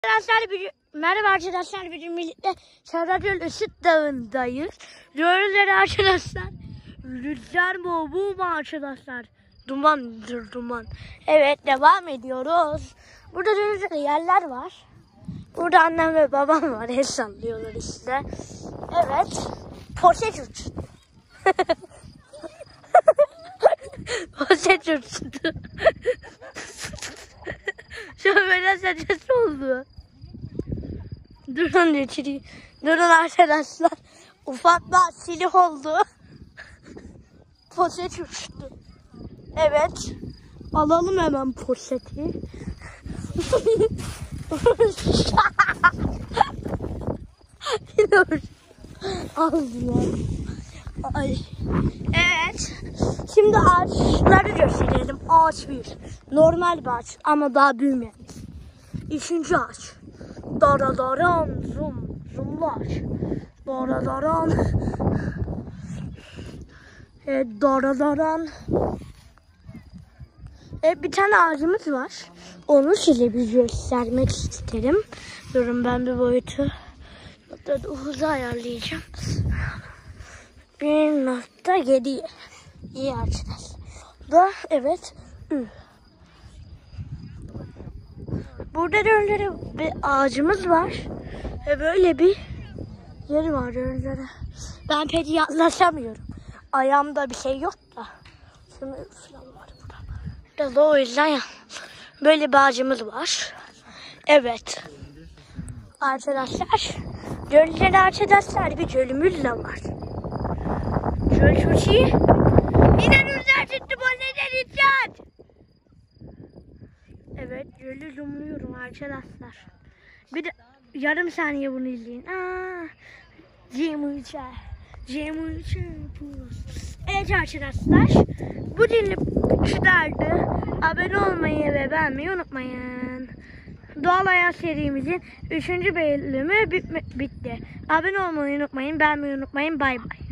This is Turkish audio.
Merhaba arkadaşlar, bugün birlikte Sarıgöl Isıt Dağı'ndayız. Gördüğünüz arkadaşlar, rüzgar mı bu mu arkadaşlar? Dumandır duman. Evet, devam ediyoruz. Burada gördüğünüz yerler var. Burada annem ve babam var, el sallıyorlar işte. Evet, poşet uçtu. Poşet uçtu. Şöyle sesi oldu. Durun içeri. Durun arkadaşlar. Ufak bir aksilik oldu. Poşet uçtu. Evet. Alalım hemen poşeti. Aldılar. Ay. Evet. Şimdi ağaçları gösterelim. Ağaç bir. Normal bir ağaç ama daha büyümeyen. İkinci ağaç. Daradaran zumlar. Daradaran. Daradaran. Bir tane ağacımız var. Onu size bir göstermek isterim. Durun, ben bir boyutu hızı ayarlayacağım. 1.7. İyi arkadaşlar. Da evet. Burada öyle bir ağacımız var. Böyle bir yeri var öyle. Ben pek yaklaşamıyorum. Ayağımda bir şey yok da. Şunu falan var burada. Biraz da o yüzden ya. Böyle bir ağacımız var. Evet. Arkadaşlar. Gölleri arkadaşlar, bir gölümüz de var. Göl çok iyi. Yine rüzgar çıktı, bu neden rüzgar? Evet, gölü zoomluyorum arkadaşlar. Bir de yarım saniye bunu izleyin. Evet arkadaşlar, bu dinle çıkardı. Abone olmayı ve beğenmeyi unutmayın. Doğal Hayat serimizin 3. bölümü bitti. Abone olmayı unutmayın, beğenmeyi unutmayın. Bay bay.